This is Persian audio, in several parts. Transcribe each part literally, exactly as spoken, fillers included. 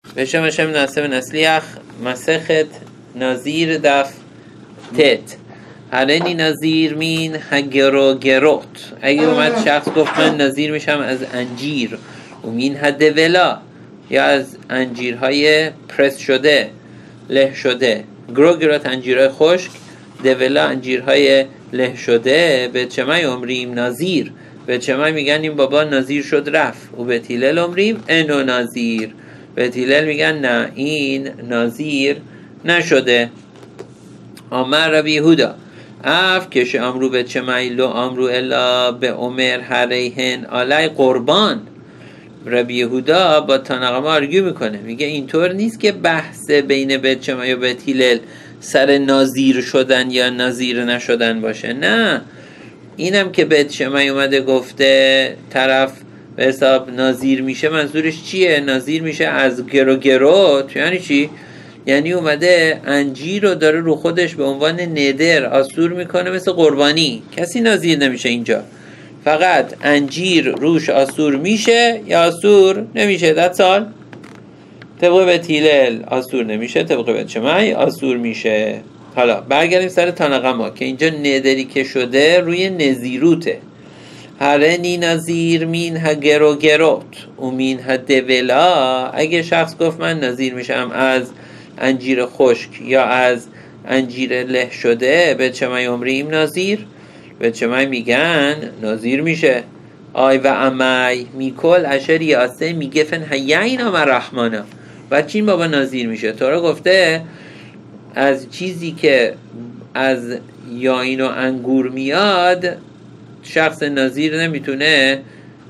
בשם השם ناصر نسلیخ مسخت نظیر دف تت هرنی نظیر مین هگرو گروت. اگه اومد شخص گفت من نظیر میشم از انجیر و مین هده ولا، یا از انجیرهای پرس شده له شده. گرو گروت انجیرهای خشک، دولا انجیرهای له شده. به چمای عمریم نظیر، به چمای میگن این بابا نظیر شد رفت. و به تیلل عمریم انو نظیر، به تیلل میگن نه این نظیر نشده. آمر ربی یهودا اف کش امرو به چمای لو امرو الا به عمر هریهن آلی قربان. ربی یهودا با تناقما آرگیو میکنه، میگه اینطور نیست که بحث بین بیت شمای و بیت هیلل سر نظیر شدن یا نظیر نشدن باشه. نه، اینم که بیت شمای اومده گفته طرف به حساب نظیر میشه، منظورش چیه؟ نظیر میشه از گرو گروت. یعنی چی؟ یعنی اومده انجیر رو داره رو خودش به عنوان ندر آسور میکنه مثل قربانی. کسی نظیر نمیشه اینجا، فقط انجیر روش آسور میشه یا آسور نمیشه. ده سال طبق بیت هیلل آسور نمیشه، طبق بیت شمای آسور میشه. حالا برگردیم سر تانقما که اینجا ندری که شده روی نزیروته. هرنی نظیر مین هگرو گروت و مین هدولا. اگه شخص گفت من نظیر میشم از انجیر خشک یا از انجیر له شده، به چمای عمریم نظیر، به چمای میگن نظیر میشه. آی و امی میکل اشر یاسه میگفن هیین آم رحمانا. و چین بابا نظیر میشه؟ تورا گفته از چیزی که از یاین و انگور میاد شخص نظیر نمیتونه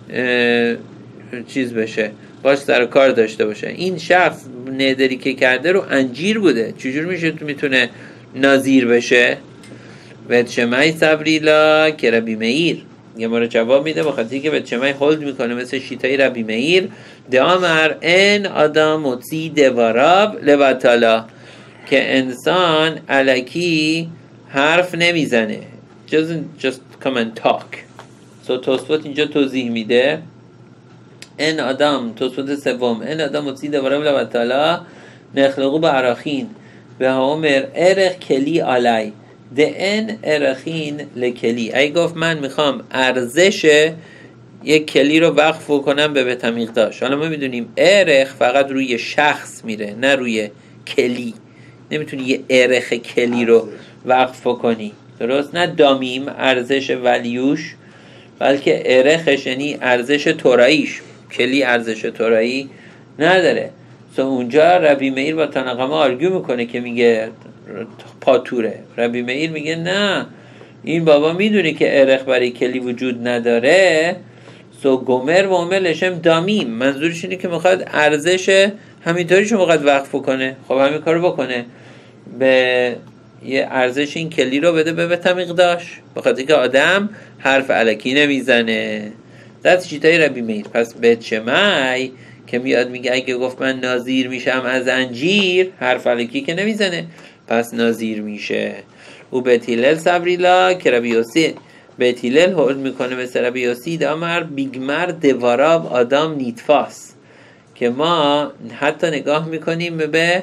چیز بشه، باش سر کار داشته باشه. این شخص ندری که کرده رو انجیر بوده، چجور میشه میتونه نظیر بشه؟ بیت شمای صبریلا که ربی مئیر یه ما رو جواب میده، بخاطر که بیت شمای هولد میکنه مثل شیطای ربی مئیر. دامر ان آدم مطی دواراب لبطالا، که انسان الکی حرف نمیزنه. just, just come and talk. so توسفت اینجا توضیح میده ان آدم، توسفت سوم، ان آدم مطی دواراب لبطالا نخلقو به عراخین به همر ارخ کلی علی ده ان ارخین لکلی. ای گفت من میخوام ارزش یک کلی رو وقف کنم به بتمیقداش. حالا ما میدونیم ارخ فقط روی شخص میره، نه روی کلی. نمیتونی یه ارخ کلی رو وقف کنی، درست؟ نه دامیم ارزش ولیوش، بلکه ارخش یعنی ارزش توراییش. کلی ارزش تورایی نداره. سو اونجا ربی مئیر با تناقما آرگیو میکنه که میگه پاتوره. ربی مئیر میگه نه، این بابا میدونه که ارخ برای کلی وجود نداره. سو گمر و عملشم دامیم، منظورش اینه که میخواد ارزش همینطوریشو میخواد وقف کنه. خب همین کارو بکنه، به یه ارزش این کلی رو بده به بتمیقداش، بخاطر که آدم حرف الکی نمیزنه. دست چیتای ربی مئیر. پس بیت شمای که میاد میگه اگه گفت من نظیر میشم از انجیر، حرف الکی که نمیزنه، پس نظیر میشه. او بیت هیلل صبریلا که ربی یوسی، بیت هیلل هول میکنه مثل ربی یوسی دامر بیگمر دواراب آدم نیتفاس، که ما حتی نگاه میکنیم به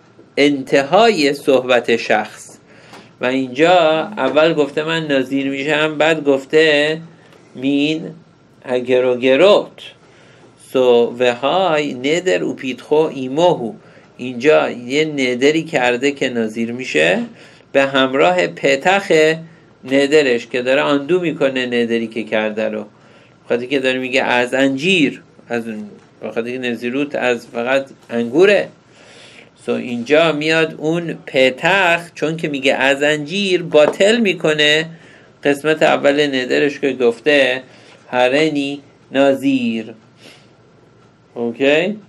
انتهای صحبت شخص. و اینجا اول گفته من نظیر میشم، بعد گفته مین هگرو گروت. سو وهای ندر او پیتخو ایموهو، اینجا یه ندری کرده که نظیر میشه به همراه پتخ ندرش که داره آندو میکنه ندری که کرده رو، بخاطر که داره میگه از انجیر، از بخاطر که نظیروت از فقط انگوره. سو اینجا میاد اون پتخ چون که میگه از انجیر باطل میکنه قسمت اول ندرش که گفته هرنی نظیر. اوکی.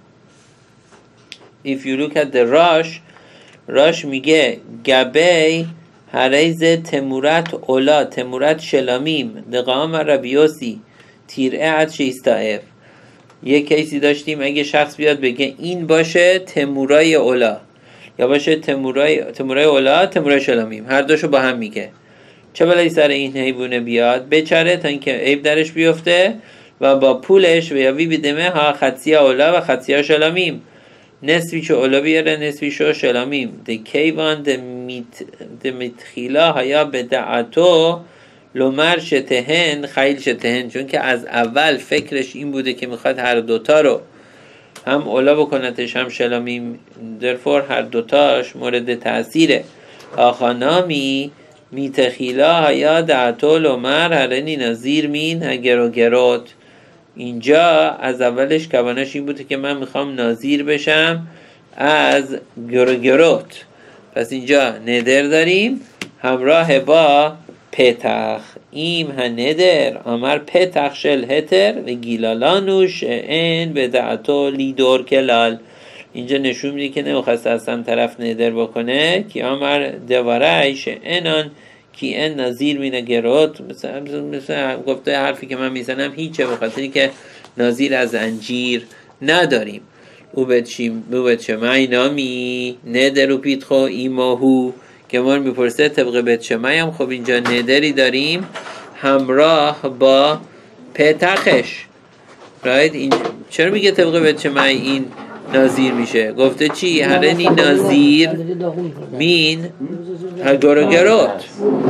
if you look at the Rosh, Rosh میگه گبی هریز تمورت اولا تمورت شلامیم دقام ربیوسی تیره عد شیستائف. یه کیسی داشتیم اگه شخص بیاد بگه این باشه تمورای اولا یا باشه تمورای تمورای اولا تمورای شلامیم، هر دوشو با هم میگه. چه بلایی سر این حیوانه بیاد بچره تا اینکه عیب درش بیفته و با پولش و یا وی بدمه ها خطیه اولا و خطیه شلامیم نصفیشو اولا بیاره نصفیشو شلامیم ده کیوان ده, میت ده متخیلا هیا بدعتو لومر شتهن خیل شتهن، چون که از اول فکرش این بوده که میخواد هر دوتا رو هم اولا بکنتش هم شلامیم، درفور هر دوتاش مورد تأثیره. آخانامی میتخیلا هیا دعتو لومر هرنی نظیر مین هگرو گروت، اینجا از اولش کوانش این بوده که من میخوام ناظیر بشم از گروگروت. پس اینجا ندر داریم همراه با پتخ. ایم ها ندر آمر پتخ شل هتر و گیلالانوش این بدعتو لیدور کلال. اینجا نشون میده که نمیخواست اصلا طرف ندر بکنه که آمر دوارهش اینان کی این نظیر مینه گروت، مثلا, مثلا گفته حرفی که من میزنم هیچه، به خاطری که نظیر از انجیر نداریم. او بچه مای نامی ندر و پیتخو ایماهو که ما میپرسه طبق بچه مای هم. خب اینجا ندری داریم همراه با پتخش، رایت. این چرا میگه طبق بچه مای این نظیر میشه؟ گفته چی؟ هرنی نظیر مین گروگروت.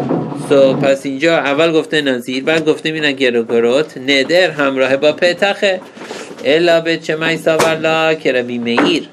سو پس اینجا اول گفته نظیر بعد گفته مین گروگروت، ندر همراه با پتخه. الا بچه مای ساورلا که ربی مئیر.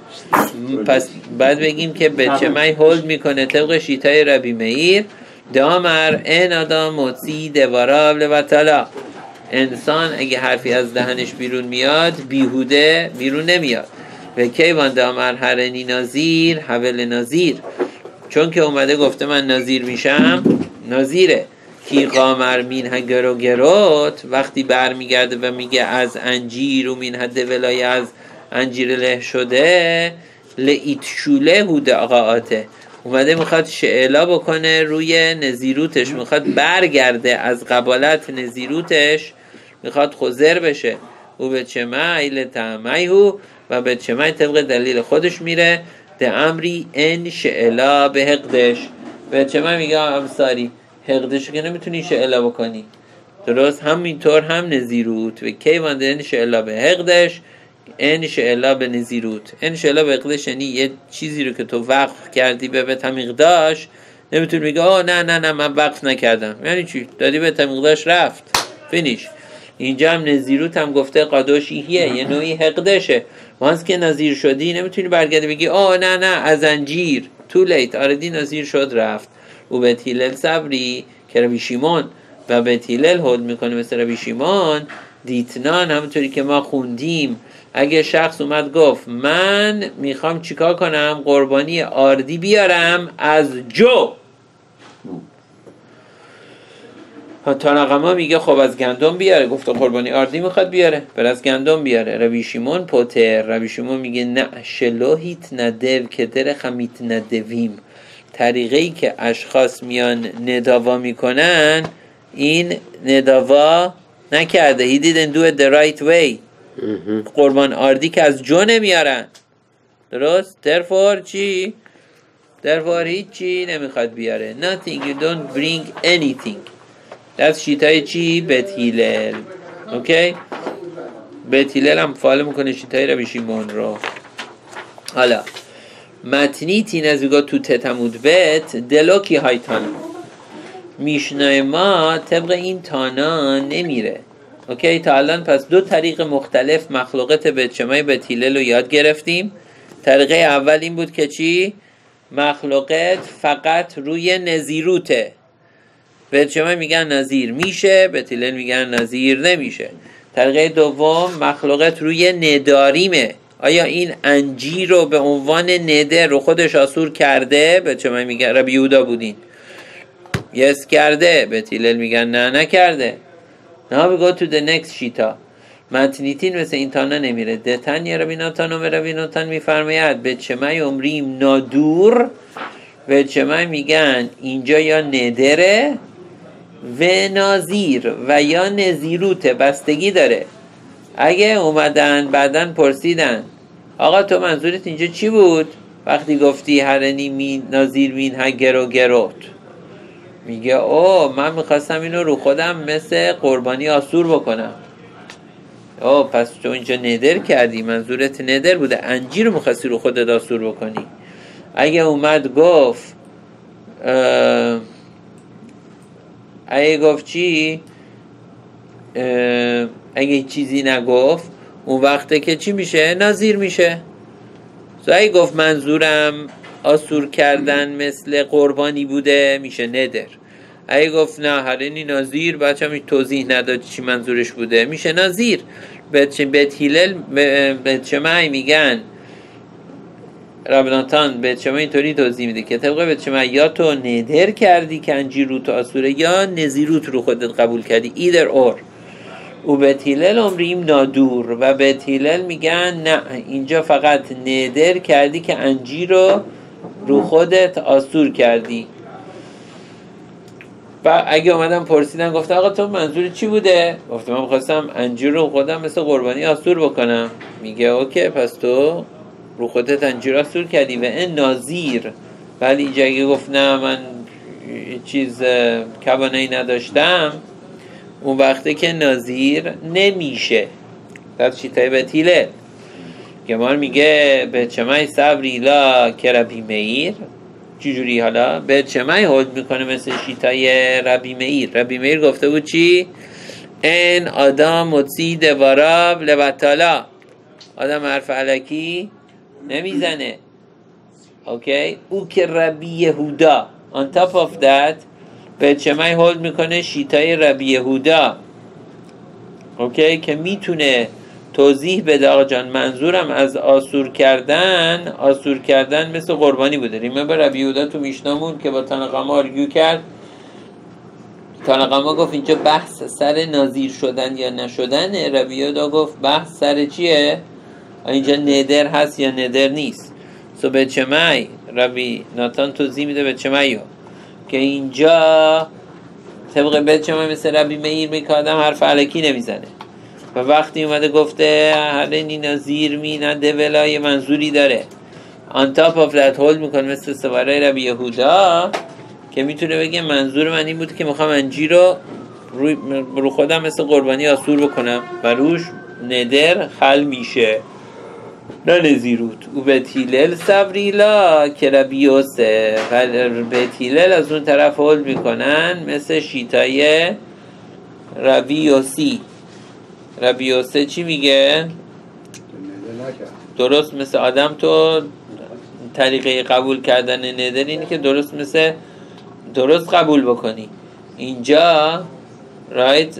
پس بعد بگیم که بچه مای هولد میکنه طبق شیطای ربی مئیر دامر این آدم موسی دوارا لبطلا. انسان اگه حرفی از دهنش بیرون میاد بیهوده بیرون نمیاد. و کیوان دامر هرنی نازیر حول نازیر، چون که اومده گفته من نازیر میشم نازیره. کی قامر مین هگرو گروت، وقتی بر میگرده و میگه از انجیر و مین هده ولای از انجیر له شده لئیت شوله هوده آقاته، اومده میخواد شعلا بکنه روی نزیروتش، میخواد برگرده از قبالت نزیروتش، میخواد خزر بشه. او به چمای لطمعیهو و به چمای طبق دلیل خودش میره ده امری ان شعلا به حقدش. به چمای میگه امساری حقدشو که نمیتونی شعلا بکنی، درست همینطور هم نزیروت. و کیوان ده ان شعلا به حقدش ان شعلا به نزیروت. ان شعلا به حقدش یعنی یه چیزی رو که تو وقف کردی به به تمیقداش نمیتونی میگه آه نه نه نه من وقف نکردم. یعنی چی؟ دادی به تمیقداش رفت فینیش. اینجا هم نزیروت هم گفته قادوشیه یه نوعی حقدشه. وانس که نظیر شدی نمیتونی برگردی بگی آه نه نه از انجیر تو لیت آردی نظیر شد رفت. او به تیلل صبری که ربی شیمون و به تیلل هود میکنه مثل ربی شیمون دیتنان، همونطوری که ما خوندیم اگه شخص اومد گفت من میخوام چیکار کنم قربانی آردی بیارم از جو، تاناقما میگه خب از گندم بیاره، گفته قربانی آردی میخواد بیاره بر از گندم بیاره. ربی شیمون پوتر، ربی شیمون میگه نه شلوهیت ندو که در خمیت ندویم، طریقه‌ای که اشخاص میان نداوا میکنن این نداوا نکرده. he didn't do it the right way. قربان آردی که از جو نمیارن، درست؟ therefore چی؟ therefore هیچی نمیخواد بیاره. nothing, you don't bring anything. دست شیطای چی؟ بیت هیلل. اوکی؟ بیت هیلل هم فعال میکنه شیطای ربی شیمون رو. حالا متنی تین از بگاه تو تتمود بیت دلوکی های تانا، میشنای ما طبق این تانا نمیره. اوکی؟ تا الان پس دو طریق مختلف مخلوقات بیت شمای بیت هیلل رو یاد گرفتیم. طریقه اول این بود که چی؟ مخلوقات فقط روی نزیروته. بیت شمای میگن نظیر میشه، بیت هیلل میگن نظیر نمیشه. طریقه دوم مخلوقات روی نداریمه. آیا این انجیر رو به عنوان ندر رو خودش آسور کرده؟ بیت شمای میگن ربی یهودا بودین یس کرده، بیت هیلل میگن نه نکرده. Now we go to the next شیتا. متنیتین مثل این تانا نمیره. دتن یا ربی ناتان و ربی ناتان میفرماید بیت شمای عمریم نادور، بیت شمای میگن اینجا یا ندره و نازیر و یا نزیروته، بستگی داره. اگه اومدن بعدن پرسیدن آقا تو منظورت اینجا چی بود وقتی گفتی هرنی مین نازیر مین ها گرو گروت، میگه اوه من میخواستم اینو رو خودم مثل قربانی آسور بکنم. آه پس تو اینجا ندر کردی، منظورت ندر بوده، انجیر رو میخواستی رو خودت آسور بکنی. اگه اومد گفت اگه گفت چی، اگه چیزی نگفت اون وقته که چی میشه؟ نظیر میشه. اگه گفت منظورم آسور کردن مثل قربانی بوده میشه ندر. اگه گفت نه هرینی نظیر، بچه هم توضیح نداد چی منظورش بوده میشه نظیر. بیت هیلل بیت شمعی میگن ربی ناتان بیت شمعی اینطوری توضیح میده که طبقه بیت شمعی یا تو ندر کردی که انجیر رو تو آسوره یا نظیروت رو خودت قبول کردی، ایدر اور. و بیت هیلل امریم نادور و بیت هیلل میگن نه اینجا فقط ندر کردی که انجیر رو رو خودت آسور کردی. و اگه اومدم پرسیدن گفتم آقا تو منظور چی بوده؟ گفتم من خواستم انجیر رو خودم مثل قربانی آسور بکنم. میگه اوکی پس تو رو خودت انجیر آسور کردی و این ناظیر. ولی اینجا اگه گفت نه من چیز کبانه‌ای نداشتم، اون وقته که ناظیر نمیشه. در چیتای بیت هیلل گمار میگه بیت شمعی صبری لا کربی میر. چجوری حالا؟ بیت شمعی هولد میکنه مثل شیطای ربی میر. ربی میر گفته بود چی؟ این آدم مطسی دواراب لبطالا، آدم حرف علکی نمیزنه. اوکی؟ او که ربی یهودا. on top of that بیت شمعی هولد میکنه شیطای ربی یهودا. اوکی؟ که میتونه توضیح بده آقا جان منظورم از آسور کردن، آسور کردن مثل قربانی بوده. ریمبر ربی یهودا تو میشنامون که با تنقما آرگیو کرد، تنقما گفت اینجا بحث سر ناظیر شدن یا نشدن، ربی یهودا گفت بحث سر چیه؟ اینجا ندر هست یا ندر نیست. سو بیت شمعی ربی ناتان توضیح میده بیت شمعی ها که اینجا طبق بیت شمعی مثل ربی میر میگه آدم حرف علکی نمیزنه. و وقتی اومده گفته هرینی نظیر می نده ولای منظوری داره، on top of that hold میکنه مثل سواره ربی یهودا که میتونه بگه منظور من این بود که میخوام انجیر رو رو خودم مثل قربانی آسور بکنم و روش ندر خل میشه نه نزیروت. و بیت هیلل صبریلا که ربی یوسف. بیت هیلل از اون طرف hold میکنن مثل شیطای ربی یوسی. ربی یوسف چی میگه؟ درست مثل آدم تو طریقه قبول کردن ندر اینه که درست مثل درست قبول بکنی. اینجا رایت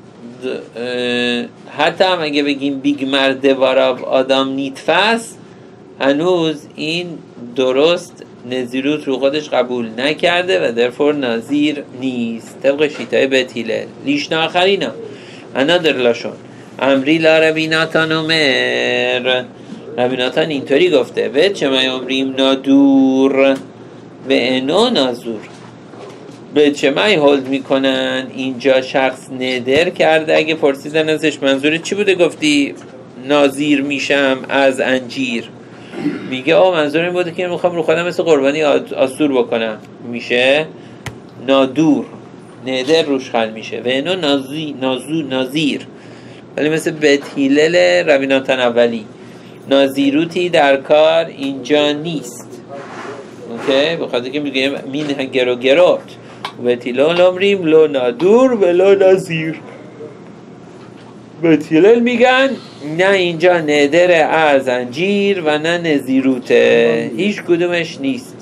حتی هم اگه بگیم بیگ مرده واراب آدم نیتفس، هنوز این درست نظیروت رو خودش قبول نکرده و درفور نظیر نیست طبق شیطای بیت هیلل. لیشنا آخرینا انادر لاشون امری لا ربی ناتان امر. ربی ناتان اینطوری گفته بیت شمعی امریم نادور و انو نازور. بیت شمعی هولد میکنن اینجا شخص ندر کرده. اگه پرسیدن ازش منظور چی بوده گفتی نازیر میشم از انجیر، میگه آه منظور این بوده که میخوام رو خودم مثل قربانی آسور بکنم، میشه نادور، ندر روش خل میشه و اینو نازی نازو نازیر. ولی مثل بیت هیلل ربی ناتان اولی نازیروتی در کار اینجا نیست. اوکی؟ بخاطر که میگه مین گرو گروت بیت هیلل امریم لو نادور و لو نازیر. بیت هیلل میگن نه اینجا ندر از انجیر و نه نزیروته، هیچ کدومش نیست.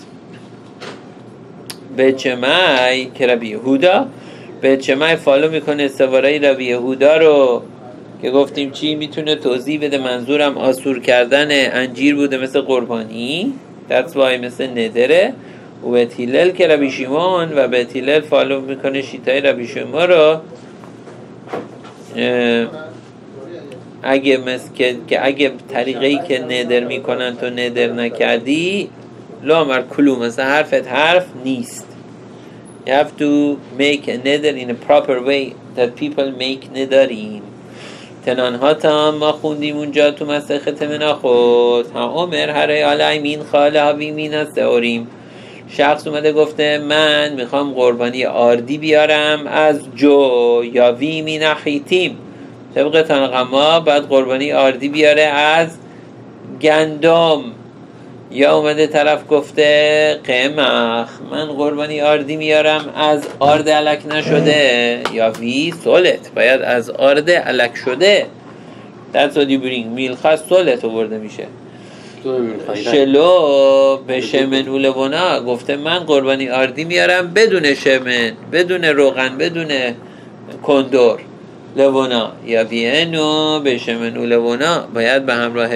بیت شمعی که ربی یهودا، بیت شمعی فالو میکنه سواره ربی یهودا رو که گفتیم چی میتونه توضیح بده منظورم آسور کردن انجیر بوده مثل قربانی، that's why مثل ندره. و بیت هیلل که ربی شیمون و بیت هیلل فالو میکنه شیطای ربی شیمون رو اگه مثل که, که اگه طریقه‌ای که ندر میکنن تو ندر نکردی لامر کلو مثل حرفت حرف نیست. You have to make a neder in a proper way that people make nederim. تنانها تام ما خوندیم اونجا تو مسخ تمنا خود ها عمر هره علی مین خاله ها بی مین از داریم. شخص اومده گفته من میخوام قربانی آردی بیارم از جو یا وی مین اخیتیم. طبق تنقما بعد قربانی آردی بیاره از گندم. یا اومده طرف گفته قمخ، من قربانی آردی میارم از آرد الک نشده. یا وی سولت، باید از آرد الک شده. That's what you bring. میلخه سولت آورده میشه. شلو به شمن و لونا گفته من قربانی آردی میارم بدون شمن، بدون روغن، بدون کندور لونا. یا وینو به شمن و لونا باید به همراه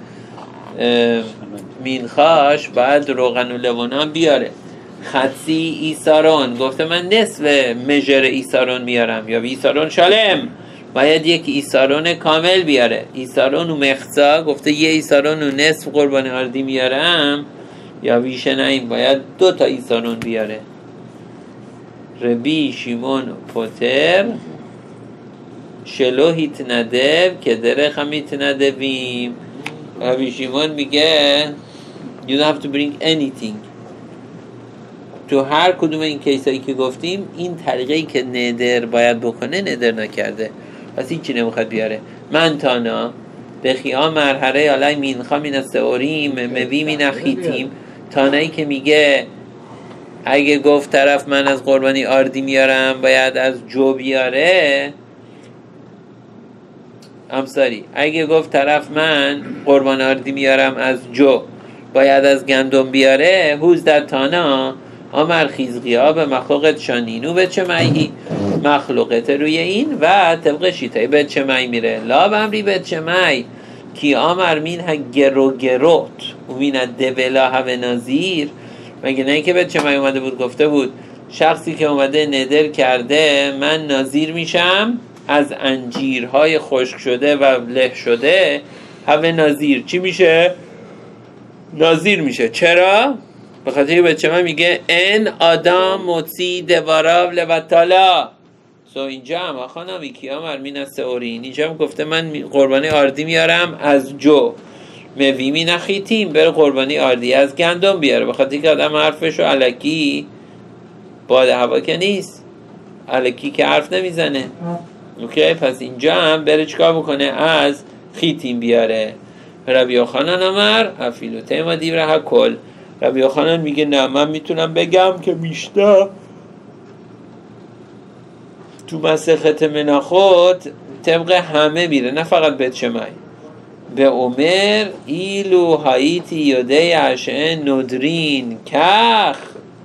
مینخاش بعد روغن و لونا بیاره. خطی ایسارون گفته من نصف مجر ایسارون میارم. یا ایسارون شالم باید یک ایسارون کامل بیاره. ایسارون و مخصا گفته یه ایسارون و نصف قربان آردی میارم. یا ویشه نیم باید دو تا ایسارون بیاره. ربی شیمون پوتر شلو هیت ندب که درخ هم هیت ندبیم. ربی شیمون میگه you don't have to bring anything. تو هر کدوم این کیسایی که گفتیم این طریقه‌ای که ندر باید بکنه ندر نکرده، پس هیچی نمیخواد بیاره. من تانا بخیا مرحره علای مینخا مین استعوریم موی مین اخیتیم. تانایی که میگه اگه گفت طرف من از قربانی آردی میارم باید از جو بیاره. امساری اگه گفت طرف من قربان آردی میارم از جو باید از گندم بیاره. هوز در تانا آمر خیزقیا به مخلوقت شانینو به چه مایی مخلوقت روی این و طبق شیطای به چه مایی میره. لا بمری به چه مایی کی آمر مین ها گرو گروت و مین دبلا ها به نازیر. مگه نه که به چه مایی اومده بود گفته بود شخصی که اومده ندر کرده من نازیر میشم از انجیرهای خشک شده و له شده. ها نازیر چی میشه؟ نازیر میشه. چرا؟ به خاطر که بچه من میگه ان آدم موسی دواراو لبتالا. سو اینجا هم آخانا میکیا مرمین از سئورین اینجا هم گفته من قربانی آردی میارم از جو موی می نخیتیم بره قربانی آردی از گندم بیاره. به خاطر که آدم حرفشو علکی باد هوا که نیست، علکی که حرف نمیزنه. اوکی، پس اینجا هم بره چکار بکنه از خیتیم بیاره. ربی یوحنان امر افیلو تیما دیوره کل. ربی یوحنان میگه نه من میتونم بگم که میشته تو مسخت مناخوت طبق همه میره نه فقط بیت شمعی. به عمر ایلو هاییتی یوده عشن ندرین کخ.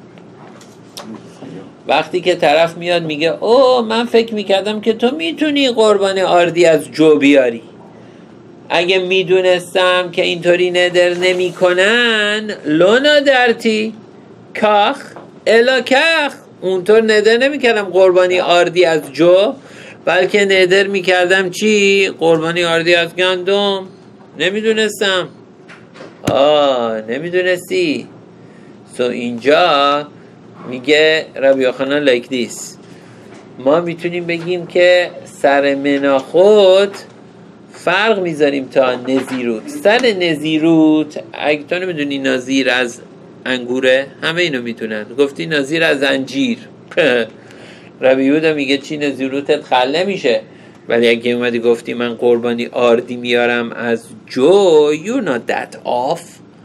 وقتی که طرف میاد میگه او من فکر میکردم که تو میتونی قربان آردی از جو بیاری، اگه میدونستم که اینطوری ندر نمی کنن لونا درتی کخ الا کخ، اونطور ندر نمی کردم قربانی آردی از جو، بلکه ندر می کردم چی؟ قربانی آردی از گندم. نمیدونستم. آه نمیدونستی. سو اینجا میگه ربی یوحنان لایک دیس ما میتونیم بگیم که سر مناخوت فرق میذاریم تا نزیروت. سر نزیروت اگه تو نمیدونی نازیر از انگوره همه اینو میتونن، گفتی نازیر از انجیر ربی یهودا میگه چی نزیروتت خله میشه. ولی اگه اومدی گفتی من قربانی آردی میارم از جو you're not that off.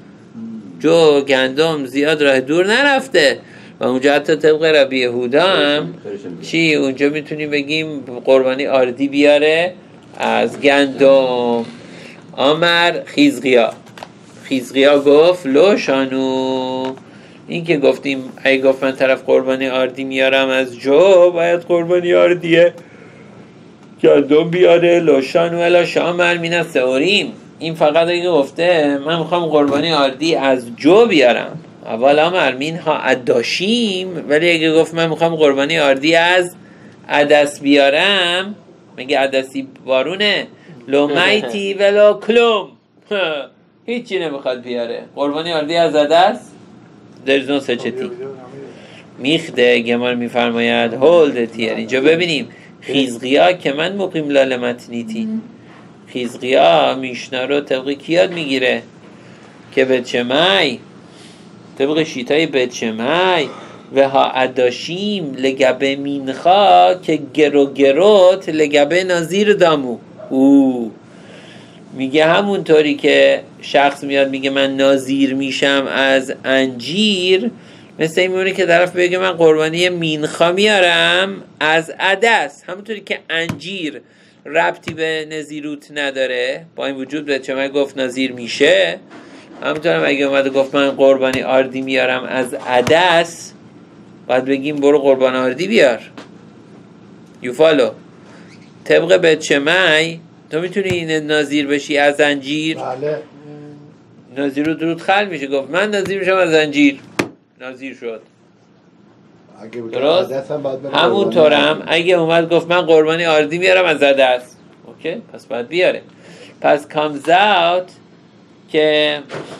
جو گندم زیاد راه دور نرفته و اونجا حتی طبق ربی یهودا هم چی اونجا میتونی بگیم قربانی آردی بیاره از گندم. آمر خیزقیا خیزقیا گفت لو شانو، این که گفتیم اگه گفت من طرف قربانی آردی میارم از جو باید قربانی آردیه گندم بیاره. لو شانو الا شامر مین سئوریم، این فقط اگه گفته من میخوام قربانی آردی از جو بیارم اولا مرمین ها عداشیم، ولی اگه گفت من میخوام قربانی آردی از عدس بیارم میگه عدسی بارونه لو میتی ولو کلوم هیچی نمیخواد بیاره. قربانی آردی از عدس درزون سچتی میخده گمار میفرماید هولد تیر. اینجا ببینیم خیزقیا که من مقیم لال متنیتی، خیزقیا میشنا رو طبق کیاد میگیره که بچمای طبق شیطای بچمای و ها اداشیم لگبه مینخا که گرو گروت لگبه نازیر دامو. او میگه همونطوری که شخص میاد میگه من نازیر میشم از انجیر، مثل این میمونه که طرف بگه من قربانی مینخا میارم از عدس. همونطوری که انجیر ربطی به نزیروت نداره، با این وجود به چه گفت نازیر میشه، همونطورم اگه اومده گفت من قربانی آردی میارم از عدس، باید بگیم برو قربان آردی بیار. یوفالو طبق بیت شمعی تو میتونی این نازیر بشی از انجیر؟ بله. نازیر رو درود خل میشه، گفت من نازیر میشم از انجیر، نازیر شد. درست؟ همونطورم اگه اومد گفت من قربانی آردی میارم از عدس، اوکی پس باید بیاره. پس comes out که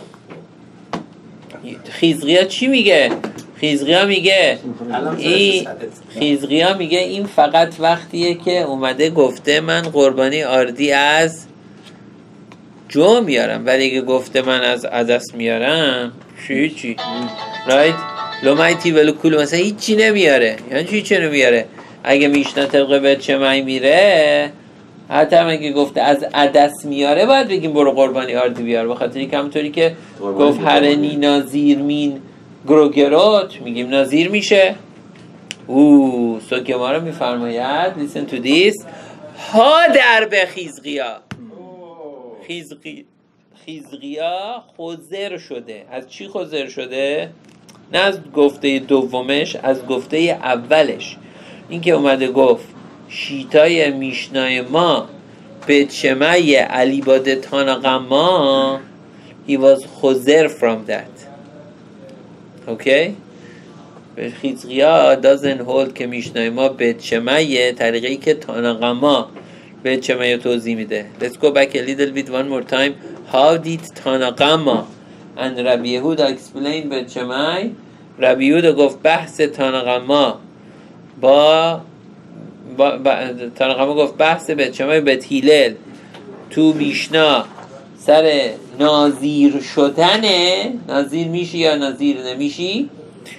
خیزقیا چی میگه؟ خیزقیا میگه این خیزقیا میگه این فقط وقتیه که اومده گفته من قربانی آردی از جو میارم، ولی اگه گفته من از عدس میارم چی چی رایت لومایتی ولو کلو مثلا هیچی نمیاره. یعنی چی چی نمیاره؟ اگه میشنه طبقه به چه مای میره، حتی هم اگه گفته از عدس میاره باید بگیم برو قربانی آردی بیار، بخاطر اینکه همونطوری که گفت هرنی نازیر مین گروگروت میگیم نازیر میشه. او سوگما رو میفرماید listen to this ها در به خیزقیا. خیزقی خیزقیا خضر شده. از چی خضر شده؟ نه از گفته دومش، از گفته اولش. این که اومده گفت شیتای میشنای ما به چمای علی باده تاناقما he was خضر from that. اوکی؟ به خیزقیا doesn't hold که میشنای ما به چمای طریقی که تاناقما به چمای توضیح میده. Let's go back a little bit one more time. How did Tanaqama and Rabbi Yehuda explain به چمای؟ ربی یهودا گفت بحث تاناقما با, با, با تاناقما گفت بحث به چمای بیت هیلل تو میشنا سر نازیر شدنه، نازیر میشی یا نازیر نمیشی.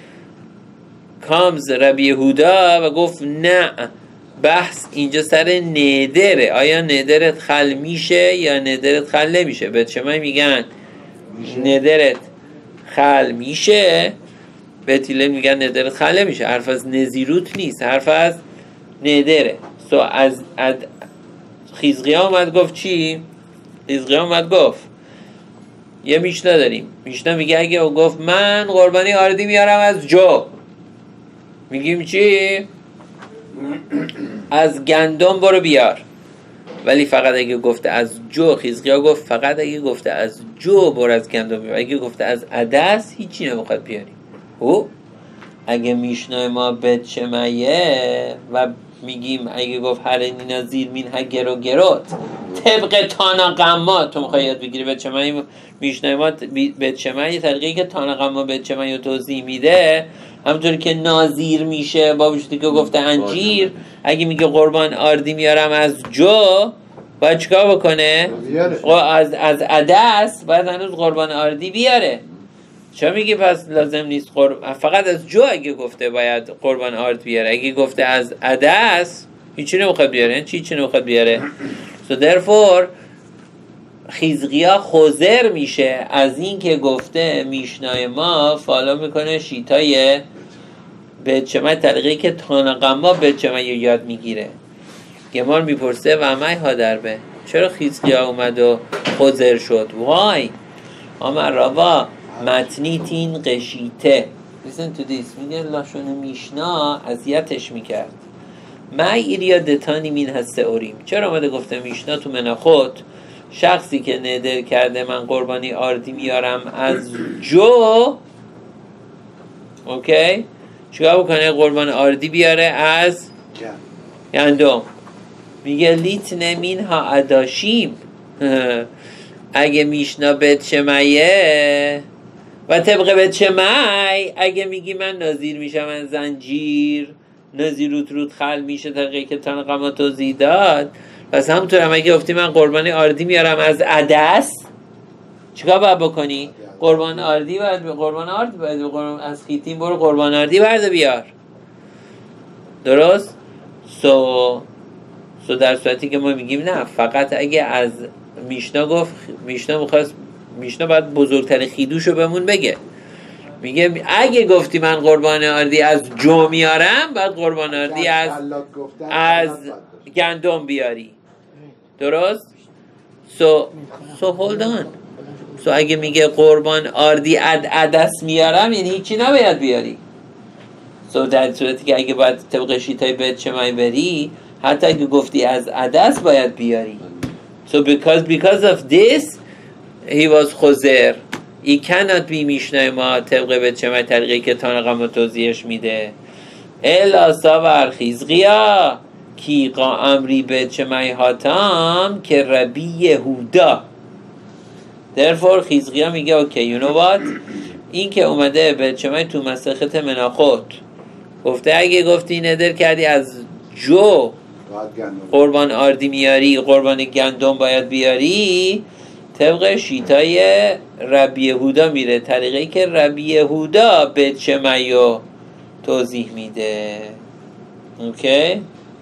کامز ربی یهودا و گفت نه، بحث اینجا سر ندره، آیا ندرت خل میشه یا ندرت خل نمیشه. به چمای میگن ندرت خل میشه، به تیله میگن ندرت خل نمیشه. حرف از نزیروت نیست، حرف از ندره. سو so از, از خیزقیا اومد گفت چی؟ خیزقیا اومد گفت یه میشنا داریم، میشنا میگه اگه او گفت من قربانی آردی میارم از جو، میگیم چی؟ از گندم برو بیار. ولی فقط اگه گفته از جو، خیزقیا گفت فقط اگه گفته از جو برو از گندم بیار، اگه گفته از عدس هیچی نمیخواد بیاری. او اگه میشنای ما به چمایه و میگیم اگه گفت هرنی نازیر مین ها گرو گروت طبق تاناقما تو میخوای یاد بگیری به چمایه میشنای ما به چمایه طریقی که تاناقما به چمایه توضیح میده، همونطوری که نازیر میشه با وجودی که گفته انجیر، اگه میگه قربان آردی میارم از جو باید چیکار بکنه؟ از از عدس باید هنوز قربان آردی بیاره. چرا میگی پس لازم نیست قرب... فقط از جو اگه گفته باید قربان آرد بیاره، اگه گفته از عدس هیچی نمیخواد بیاره، چی چی نمیخواد بیاره. so therefore خیزقیا خضر میشه از این که گفته میشنای ما فالو میکنه شیطای به چمای طریقی که تاناقما به چمای یاد میگیره. گمار میپرسه و همه ها دربه چرا خیزقیا اومد و خضر شد؟ وای آمر روا متنیتین قشیته. listen to this. میگه لاشون میشنا اذیتش میکرد. مای ایریا دتانی مین هسته اوریم. چرا اومده گفته میشنا تو مناخت شخصی که ندر کرده من قربانی آردی میارم از جو، اوکی چیکار بکنه؟ قربان آردی بیاره از گندم. میگه لیت نمین ها اداشیم اگه میشنا بیت شمایه و طبق بیت شمای اگه میگی من نازیر میشم از زنجیر، نازیر روت روت خل میشه طریقی که تاناقما توضیح داد. پس همونطور هم اگه گفتی من قربانی آردی میارم از عدس، چیکار باید بکنی؟ قربان آردی باید قربان آرد باید قربان از خیتیم برو قربان آردی برده بیار. درست؟ سو سو در صورتی که ما میگیم نه، فقط اگه از میشنا گفت، میشنا میخواست میشنا باید بزرگترین خیدوشو بهمون بگه، میگه اگه گفتی من قربان آردی از جو میارم باید قربان آردی از از گندم بیاری. درست؟ سو سو هولد آن. سو اگه میگه قربان آردی از عدس میارم یعنی هیچی نباید بیاری. سو در صورتی که اگه باید طبق شیطای بهت چمای بری، حتی اگه گفتی از عدس باید بیاری. So because because of this he was خزر. He cannot be میشنای ما طبق بهت چمای طریقی که تانقم توضیحش میده. الا ساور خیزقیا کی قا امری بهت چمای هاتام که ربی یهودا. Therefore خیزقیا میگه اوکی you know what، این که اومده بهت چمای تو مسخت مناخت گفته اگه گفتی ندر کردی از جو قربان آردی میاری، قربان گندم باید بیاری، طبق شیطای ربی یهودا میره، طریقی که ربی یهودا بهت چمایو توضیح میده. اوکی؟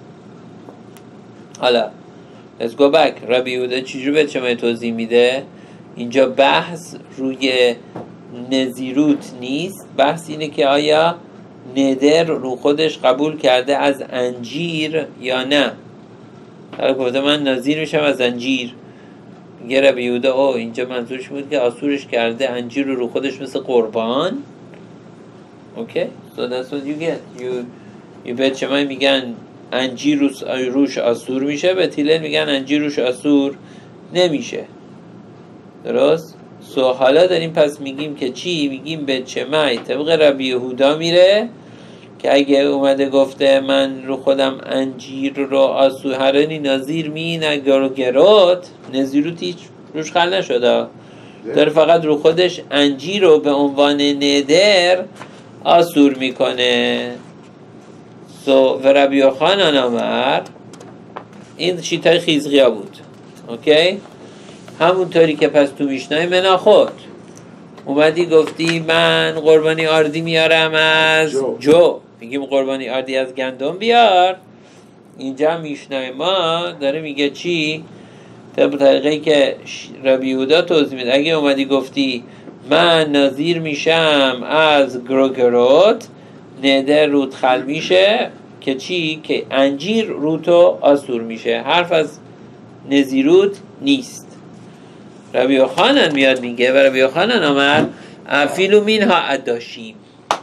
حالا let's go back. ربی یهودا چجور بهت چمایو توضیح میده؟ اینجا بحث روی نزیروت نیست، بحث اینه که آیا ندر رو خودش قبول کرده از انجیر یا نه. حالا گفته من نظیر میشم از انجیر، میگه ربی یهودا او اینجا منظورش بود که آسورش کرده انجیر رو رو خودش مثل قربان. اوکی so that's what you get. you you bet چمای میگن انجیر روش, روش آسور میشه، به تیلن میگن انجیر روش آسور نمیشه. درست؟ سو حالا داریم پس میگیم که چی؟ میگیم به چمای طبق ربی یهودا میره که اگه اومده گفته من رو خودم انجیر رو آسوهرنی نظیر می نگرو گروت، نظیروت هیچ روش خل نشده، داره فقط رو خودش انجیر رو به عنوان ندر آسور میکنه. سو و ربی یوحنان آمر، این شیطای خیزقیا بود. اوکی؟ همونطوری که پس تو میشنای مناخت اومدی گفتی من قربانی آردی میارم از جو, جو. میگیم قربانی آردی از گندم بیار. اینجا میشنای ما داره میگه چی؟ طبق طریقی که ربی یهودا توضیح میده، اگه اومدی گفتی من نظیر میشم از گروگروت، ندر رود خل میشه که چی؟ که انجیر روتو آسور میشه، حرف از نزیروت نیست. ربی یوحنان میاد میگه و ربی یوحنان آمد افیلو مینها اداشیم.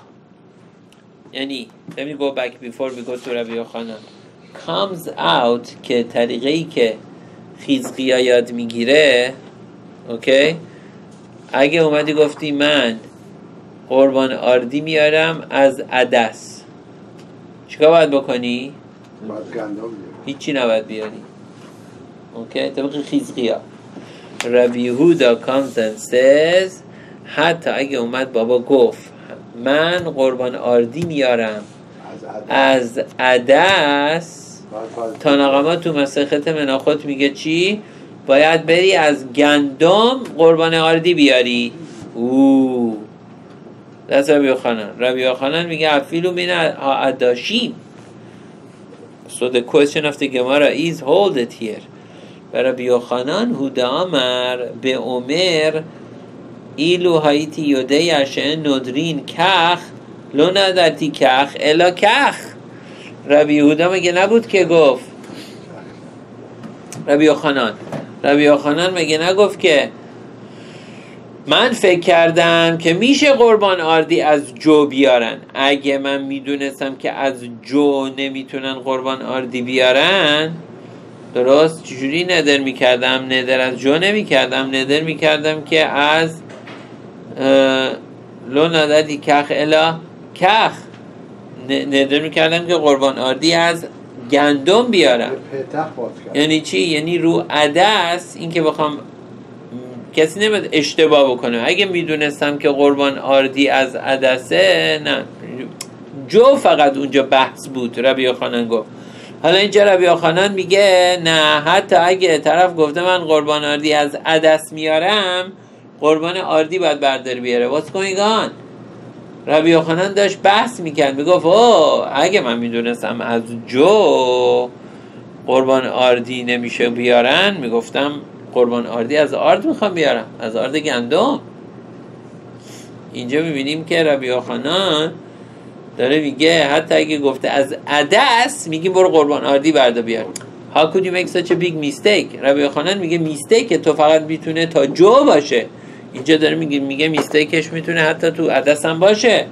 یعنی let me go back before we go to ربی یوحنان comes out که طریقی که خیزقیا یاد میگیره. اوکی؟ اگه اومدی گفتی من قربان آردی میارم از عدس، چیکار باید بکنی؟ باید گندم بیاری، هیچی نباید بیاری. اوکی؟ طبق خیزقیا. ربی یهودا comes and says حتی اگه اومد بابا گفت من قربان آردی میارم از عدس، تا نقما تو مسخت مناخت میگه چی؟ باید بری از گندم قربان آردی بیاری. اوه دست ربی یوحنان. ربی یوحنان میگه افیلو من اداشیم. So the question of the Gemara is hold it here. و ربی یوحنان هودا امر به عمر ایلو هایتی یوده اشن ندرین کخ لو ندرتی کخ الا کخ. ربی یهودا مگه نبود که گفت ربی یوحنان ربی یوحنان مگه نگفت که من فکر کردم که میشه قربان آردی از جو بیارن، اگه من میدونستم که از جو نمیتونن قربان آردی بیارن، درست چجوری ندر میکردم؟ ندر از جو نمیکردم، ندر میکردم که از لو ندردی کخ الا کخ، ندر میکردم که قربان آردی از گندم بیارم. یعنی چی؟ یعنی رو عدس، این که بخوام کسی نمید اشتباه بکنه، اگه میدونستم که قربان آردی از عدسه، نه جو فقط اونجا بحث بود. ربی یوحنان گفت. حالا اینجا ربی یوحنان میگه نه، حتی اگه طرف گفته من قربان آردی از عدس میارم، قربان آردی باید برداره بیاره. What's going on؟ ربی یوحنان داشت بحث میکرد، میگفت اوه اگه من میدونستم از جو قربان آردی نمیشه بیارن، میگفتم قربان آردی از آرد میخوام بیارم، از آرد گندم. اینجا میبینیم که ربی یوحنان داره میگه حتی اگه گفته از عدس، میگیم برو قربان آردی بردا بیار. How could you make such a big mistake؟ ربی یوحنان میگه میستیک تو فقط میتونه تا جو باشه. اینجا داره میگه میگه میستیکش میتونه حتی تو عدس هم باشه.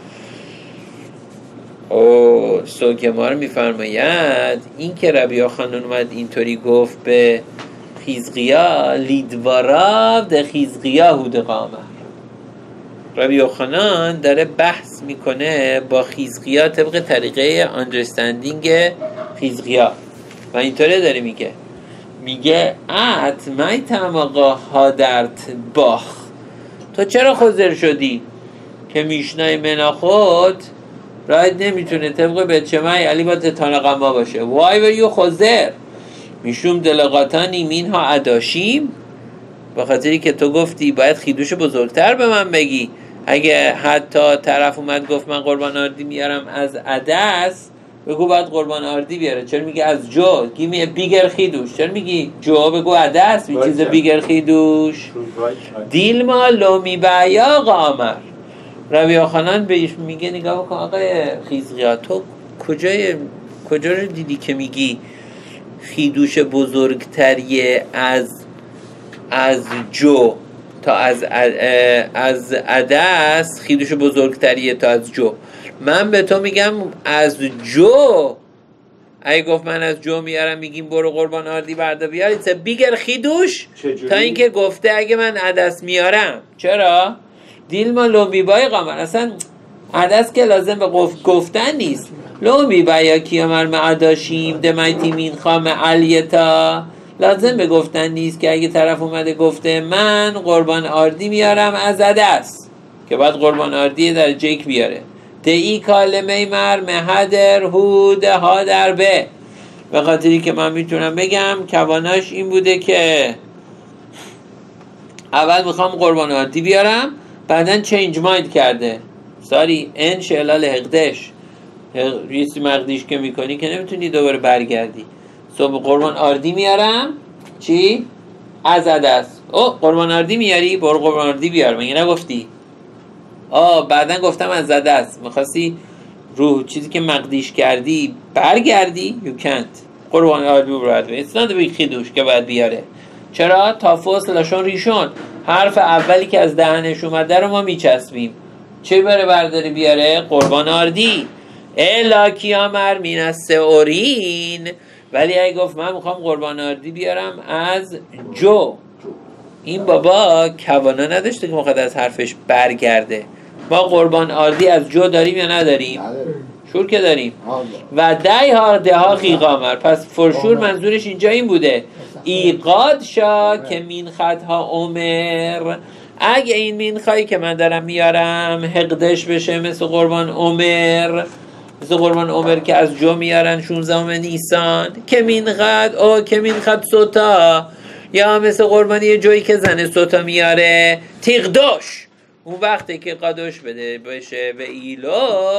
او سوگمار میفرماید این که ربی یوحنان اومد اینطوری گفت به خیزقیا، لیدوارا ده خیزقیا هود قامه. ربی یوحنان داره بحث میکنه با خیزقیا طبق طریقه اندرستندینگ خیزقیا و اینطوری داره میگه میگه ات میتم آقا هادرت باخ، تو چرا خضر شدی که میشنای مناخود راید نمیتونه طبق بچمای علی با تتانقما باشه. وای وریو خضر میشوم دلقاتانی مینها اداشیم، به خاطری که تو گفتی باید خیدوش بزرگتر به من بگی. اگه حتی طرف اومد گفت من قربان آردی میارم از عدس، بگو باید قربان آردی بیاره. چرا میگه از جو؟ گیمی بیگر خیدوش. چرا میگی جو؟ بگو عدس. می چیز بیگر خیدوش. دیل ما لومی بعیا قامر. ربی یوحنان بهش میگه نگاه بکن آقای خیزقیا، تو کجای کجا رو دیدی که میگی خیدوش بزرگتریه از از جو تا از از عدس؟ خیدوش بزرگتریه تا از جو. من به تو میگم از جو. اگه گفت من از جو میارم، میگیم برو قربان آردی بردا بیار، ایتس بیگر خیدوش تا اینکه گفته اگه من عدس میارم. چرا؟ دیل ما لومی بای قامر. اصلا عدس که لازم به گفتن نیست. لومی بایا کیامر معداشیم دمیتی مین خام علیتا، لازم به گفتن نیست که اگه طرف اومده گفته من قربان آردی میارم از عدس، که باید قربان آردی در جیک بیاره. دعی کالمه مر مهدر هود ها در به، به خاطری که من میتونم بگم کواناش این بوده که اول میخوام قربان آردی بیارم، بعدن چینج مایند کرده. ساری این شعلال حقدش ریسی مقدیش که میکنی که نمیتونی دوباره برگردی. صبح قربان آردی میارم چی؟ از عدس. او قربان آردی میاری؟ برو قربان آردی بیار. مگه نگفتی؟ آه بعدن گفتم از عدس. میخواستی روح چیزی که مقدیش کردی برگردی؟ you can't. قربان آردی برو. it's not a big خیدوش که باید بیاره. چرا؟ تا فصلشون ریشون، حرف اولی که از دهنش اومده رو ما میچسبیم. چه بره برداری بیاره؟ قربان آردی. الا کیامر مین از سئورین، ولی اگه گفت من میخوام قربان آردی بیارم از جو، این بابا کوانا نداشته که میخواد از حرفش برگرده. ما قربان آردی از جو داریم یا نداریم؟ شور که داریم. و دای ها ده ها قیقامر. پس فرشور منظورش اینجا این بوده ایقاد شا که مین خط ها عمر، اگه این مین خواهی که من دارم میارم حقدش بشه مثل قربان عمر، مثل قربان عمر که از جو میارن شونزدهم نیسان، که مین خط او که مین خط سوتا، یا مثل قربانی جویی که زن سوتا میاره تیغدوش، اون وقتی که قادوش بده بشه به ایلو.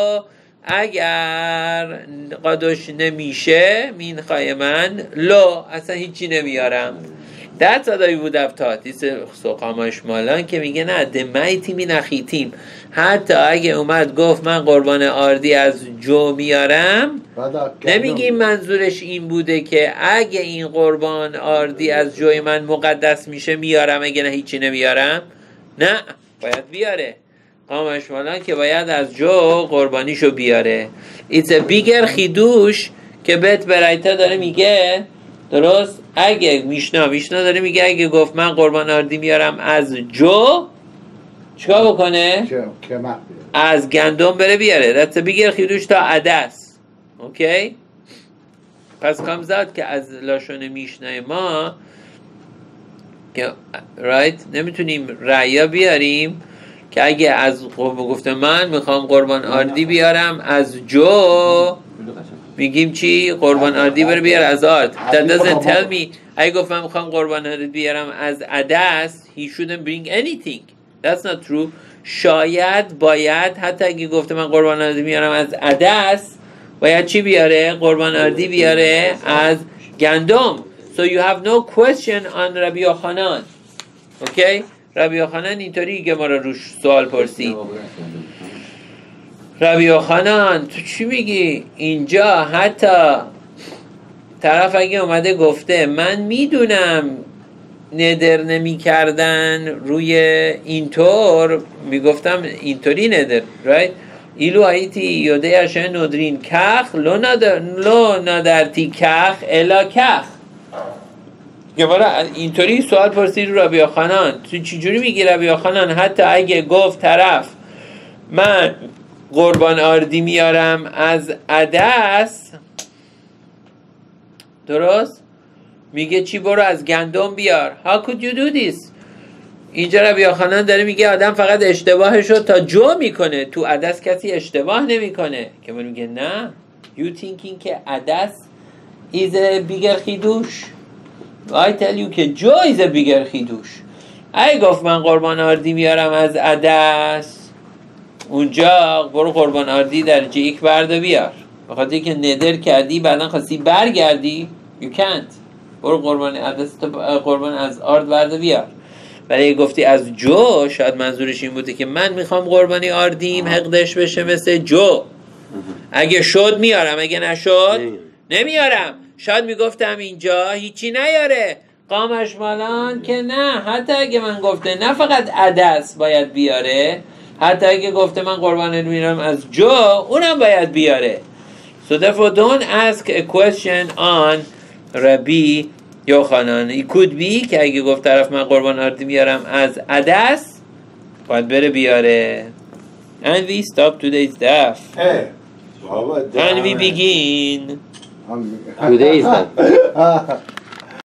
اگر قادوش نمیشه مین خواهی من لو اصلا هیچی نمیارم. در صدایی بود افتاتیس سقاماش مالان که میگه نه دمیتی می نخیتیم، حتی اگه اومد گفت من قربان آردی از جو میارم، نمیگیم منظورش این بوده که اگه این قربان آردی از جوی من مقدس میشه میارم، اگه نه هیچی نمیارم. نه باید بیاره. قاماش مالان که باید از جو قربانیشو بیاره. ایتس بیگر خیدوش که بیت برایتا داره میگه درست. اگه میشنا میشنا داره میگه اگه گفت من قربان آردی میارم از جو، چیکار بکنه؟ از گندم بره بیاره. دست بیگر خیدوش تا عدس. اوکی؟ پس کامزاد که از لاشون میشنای ما که رایت نمیتونیم رعیا بیاریم که اگه از گفته من میخوام قربان آردی بیارم از جو، میگیم چی؟ قربان آردی بره بیار از آرد. That doesn't tell me. اگه گفت من میخوام قربان آردی بیارم از عدس he shouldn't bring anything. That's not true. شاید باید حتی اگه گفته من قربان آردی بیارم از عدس باید چی بیاره؟ قربان آردی بیاره از گندم. So you have no question on ربی یوحنان. اوکی؟ ربی یوحنان اینطوری که ما رو روش سوال پرسید. ربی یوحنان تو چی میگی؟ اینجا حتی طرف اگه اومده گفته من میدونم ندر نمی کردن روی اینطور، میگفتم اینطوری ندر right؟ ایلو ایتی یوده اشن ندرین کخ لو ندر لو ندرتی کخ الا کخ. گمارا اینطوری سوال پرسید رو ربی یوحنان تو چجوری میگی ربی یوحنان حتی اگه گفت طرف من قربان آردی میارم از عدس، درست؟ میگه چی برو از گندم بیار. How could you do this؟ اینجا ربی یوحنان داره میگه آدم فقط اشتباهشو تا جو میکنه، تو عدس کسی اشتباه نمیکنه. که من میگه نه you thinking که عدس is a bigger خیدوش. I tell you که جو is a bigger خیدوش. ای گفت من قربان آردی میارم از عدس، اونجا برو قربان آردی در جیک برده بیار. بخاطر که ندر کردی بعدن خواستی برگردی you can't. برو قربان عدس قربان از آرد برده بیار. ولی گفتی از جو، شاید منظورش این بوده که من میخوام قربانی آردیم حقدش بشه مثل جو. اگه شد میارم، اگه نشد نمیارم. شاید میگفتم اینجا هیچی نیاره قامش مالان که نه، حتی اگه من گفته نه فقط عدس باید بیاره، حتی اگه گفته من قربان میارم از جو اونم باید بیاره. So therefore don't ask a question on ربی یوحنان. It could be که اگه گفت طرف من قربان آردی میارم از عدس باید بره بیاره. And we stop today's daf. And we begin Today's daf.